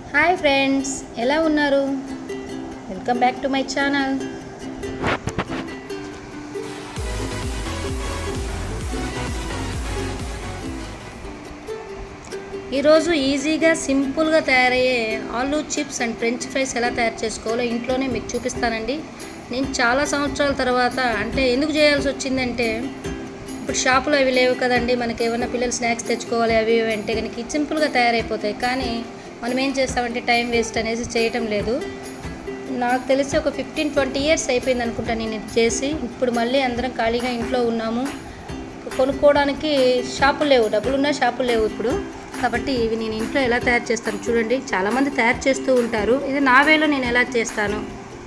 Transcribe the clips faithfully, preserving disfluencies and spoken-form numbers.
Hi friends, ఎలా ఉన్నారు? Welcome back to my channel. ఈరోజు ఈజీగా సింపుల్గా తయారయ్యే aloo chips and French fries ఎలా తయారు చేసుకోవాలో ఇంట్లోనే మీకు చూపిస్తానండి. నేను చాలా సంవత్సరాల తర్వాత అంటే ఎందుకు చేయాల్సి వచ్చిందంటే, ఇప్పుడు షాపులో అవి లేవు కదండి, మనకి ఏమైనా పిల్లలు స్నాక్స్ తెచ్చుకోవాలి అవి ఇవి అంటే కనుక సింపుల్గా తయారైపోతాయి. కానీ మనం ఏం చేస్తామంటే టైం వేస్ట్ అనేసి చేయటం లేదు. నాకు తెలిసి ఒక ఫిఫ్టీన్ ట్వంటీ ఇయర్స్ అయిపోయింది అనుకుంటా నేను ఇది చేసి. ఇప్పుడు మళ్ళీ అందరం ఖాళీగా ఇంట్లో ఉన్నాము, కొనుక్కోవడానికి షాపులు లేవు, డబ్బులున్నా షాపులు లేవు ఇప్పుడు. కాబట్టి ఇవి నేను ఇంట్లో ఎలా తయారు చేస్తాను చూడండి. చాలామంది తయారు చేస్తూ ఉంటారు, ఇది నా వేలో నేను ఎలా చేస్తాను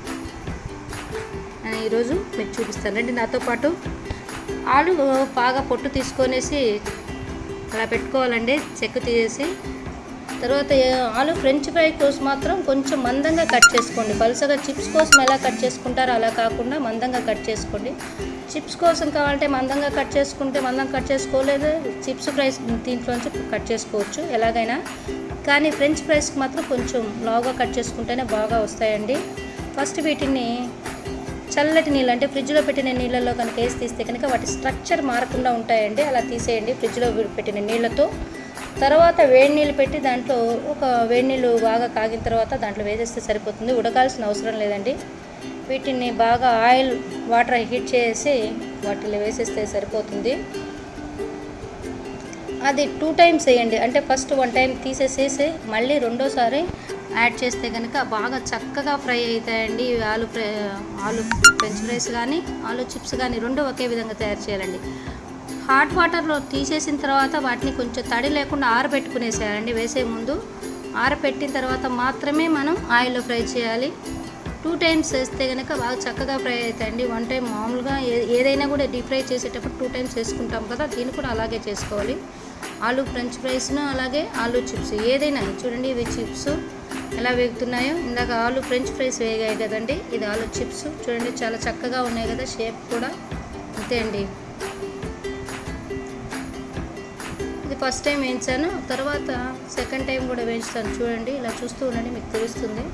అని ఈరోజు మీకు చూపిస్తానండి. నాతో పాటు ఆలు బాగా పొట్టు తీసుకొనేసి అలా పెట్టుకోవాలండి, చెక్కు తీసేసి. తర్వాత ఆలు ఫ్రెంచ్ ఫ్రై కోసం మాత్రం కొంచెం మందంగా కట్ చేసుకోండి. పలుసగా చిప్స్ కోసం ఎలా కట్ చేసుకుంటారో అలా కాకుండా మందంగా కట్ చేసుకోండి. చిప్స్ కోసం కావాలంటే మందంగా కట్ చేసుకుంటే మందంగా కట్ చేసుకోలేదు, చిప్స్ ఫ్రైస్ దీంట్లోంచి కట్ చేసుకోవచ్చు ఎలాగైనా. కానీ ఫ్రెంచ్ ఫ్రైస్కి మాత్రం కొంచెం లావుగా కట్ చేసుకుంటేనే బాగా వస్తాయండి. ఫస్ట్ వీటిని చల్లటి నీళ్ళు అంటే ఫ్రిడ్జ్లో పెట్టిన నీళ్ళల్లో కనుక వేసి తీస్తే కనుక వాటి స్ట్రక్చర్ మారకుండా ఉంటాయండి. అలా తీసేయండి ఫ్రిడ్జ్లో పెట్టిన నీళ్ళతో. తర్వాత వేడి నీళ్ళు పెట్టి దాంట్లో ఒక వేడి నీళ్ళు బాగా కాగిన తర్వాత దాంట్లో వేసేస్తే సరిపోతుంది, ఉడకాల్సిన అవసరం లేదండి. వీటిని బాగా ఆయిల్ వాటర్ హీట్ చేసి వాటిలో వేసేస్తే సరిపోతుంది. అది టూ టైమ్స్ వేయండి, అంటే ఫస్ట్ వన్ టైం తీసేసేసి మళ్ళీ రెండోసారి యాడ్ చేస్తే కనుక బాగా చక్కగా ఫ్రై అవుతాయండి. ఆలు ఫ్రై ఆలు ఫ్రెంచ్ ఫ్రైస్ కానీ ఆలు చిప్స్ కానీ రెండు ఒకే విధంగా తయారు చేయాలండి. హాట్ వాటర్లో తీసేసిన తర్వాత వాటిని కొంచెం తడి లేకుండా ఆరబెట్టుకునేసేయాలండి. వేసే ముందు ఆరబెట్టిన తర్వాత మాత్రమే మనం ఆయిల్లో ఫ్రై చేయాలి. టూ టైమ్స్ వేస్తే కనుక బాగా చక్కగా ఫ్రై అవుతాయండి. వన్ టైం మామూలుగా ఏదైనా కూడా డీప్ ఫ్రై చేసేటప్పుడు టూ టైమ్స్ వేసుకుంటాం కదా, దీన్ని కూడా అలాగే చేసుకోవాలి. ఆలు ఫ్రెంచ్ ఫ్రైస్ను అలాగే ఆలు చిప్స్ ఏదైనా చూడండి, ఇవి చిప్స్ ఎలా వేగుతున్నాయో. ఇందాక ఆలు ఫ్రెంచ్ ఫ్రైస్ వేగాయి కదండి, ఇది ఆలు చిప్స్ చూడండి చాలా చక్కగా ఉన్నాయి కదా, షేప్ కూడా అంతే అండి. ఇది ఫస్ట్ టైం వేయించాను, తర్వాత సెకండ్ టైం కూడా వేయించుతాను చూడండి. ఇలా చూస్తూ ఉండండి, మీకు తెలుస్తుంది.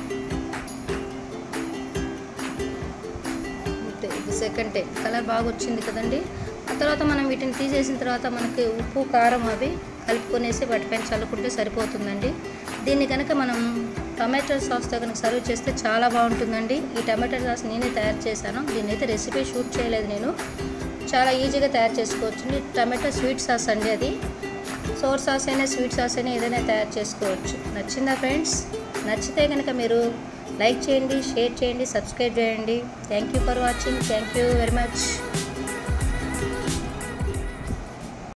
అంతే, ఇది సెకండ్ టైం. కలర్ బాగా వచ్చింది కదండి. ఆ తర్వాత మనం వీటిని తీసేసిన తర్వాత మనకి ఉప్పు కారం అవి కలుపుకొనేసి వాటిపైన చల్లుకుంటే సరిపోతుందండి. దీన్ని కనుక మనం టమాటో సాస్తో కనుక సర్వ్ చేస్తే చాలా బాగుంటుందండి. ఈ టమాటో సాస్ నేనే తయారు చేశాను, దీన్ని అయితే రెసిపీ షూట్ చేయలేదు నేను. చాలా ఈజీగా తయారు చేసుకోవచ్చు. టమాటో స్వీట్ సాస్ అండి, అది సోర్ సాస్ అయినా స్వీట్ సాస్ అయినా ఏదైనా తయారు చేసుకోవచ్చు. నచ్చిందా ఫ్రెండ్స్? నచ్చితే కనుక మీరు లైక్ చేయండి, షేర్ చేయండి, సబ్స్క్రైబ్ చేయండి. Thank you for watching. Thank you very much.